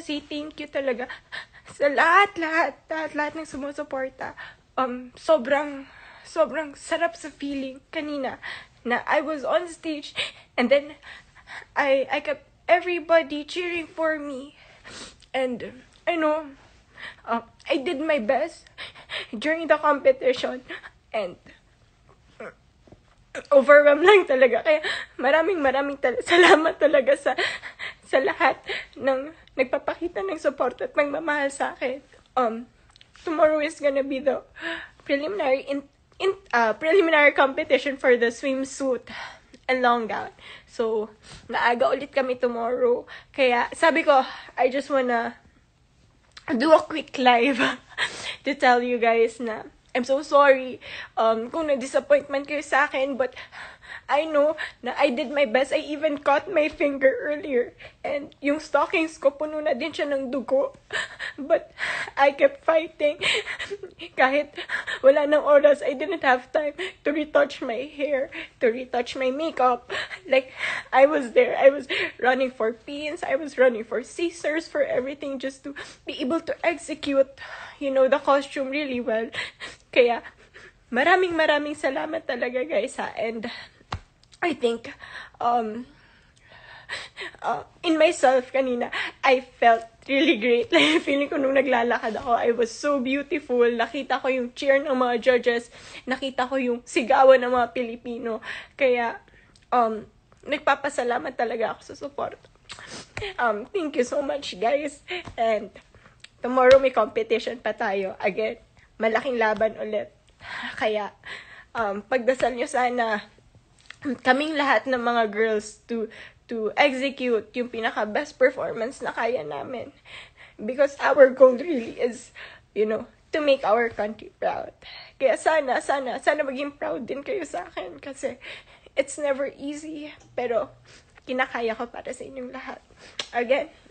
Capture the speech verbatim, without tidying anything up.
wanna say thank you talaga sa lahat, lahat, lahat, lahat ng sumusuporta. Um, sobrang, sobrang sarap sa feeling kanina na I was on stage and then I, I kept everybody cheering for me. And, I know, uh, I did my best during the competition and overwhelmed lang talaga. Kaya maraming maraming tal- salamat talaga sa sa lahat ng nagpapakita ng support at magmamahal sa akin. Um, tomorrow is gonna be the preliminary in, in uh, preliminary competition for the swimsuit and long gown. So, naaga ulit kami tomorrow. Kaya sabi ko, I just wanna do a quick live to tell you guys na I'm so sorry um, kung na-disappointment kayo sa akin, but I know na I did my best. I even cut my finger earlier. And yung stockings ko, puno na din siya ng dugo. But I kept fighting. Kahit wala nang oras, I didn't have time to retouch my hair, to retouch my makeup. Like, I was there. I was running for pins. I was running for scissors, for everything, just to be able to execute, you know, the costume really well. Kaya, maraming maraming salamat talaga, guys, ha. And I think, um, uh, in myself kanina, I felt really great. Like, feeling ko nung naglalakad ako, I was so beautiful. Nakita ko yung cheer ng mga judges. Nakita ko yung sigawan ng mga Pilipino. Kaya, um, nagpapasalamat talaga ako sa support. Um, thank you so much, guys. And, tomorrow may competition pa tayo. Again, malaking laban ulit. Kaya, um, pagdasal nyo sana kaming lahat ng mga girls to to execute yung pinaka best performance na kaya namin, because our goal really is, you know, to make our country proud. Kaya sana sana sana maging proud din kayo sa akin, kasi it's never easy, pero kinakaya ko para sa inyong lahat. Again,